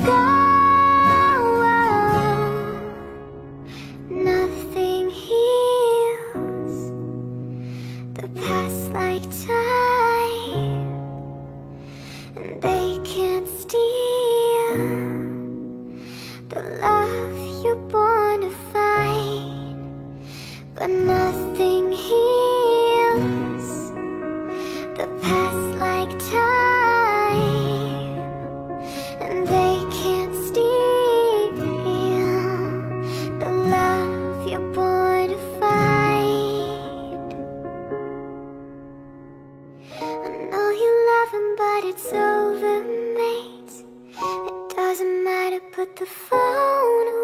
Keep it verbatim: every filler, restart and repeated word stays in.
go. Nothing heals the past like time, and they can't steal the love you're born to find. But nothing heals the past like time, and they can't steal the love you're born to find. I know you love him, but it's over, mate. It doesn't matter, put the phone away.